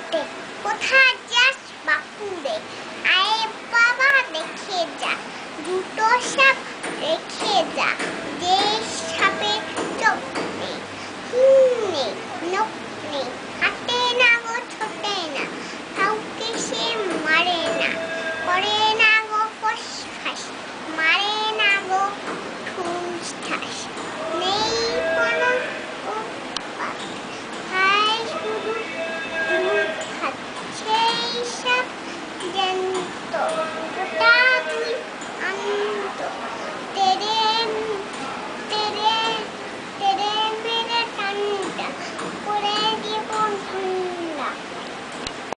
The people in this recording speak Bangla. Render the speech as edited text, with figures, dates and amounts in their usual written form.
হাঁটতে কোথায় যাস বাপুরে আরে বাবা দেখে যা দুটো সাপ রেখে যা যে সাপ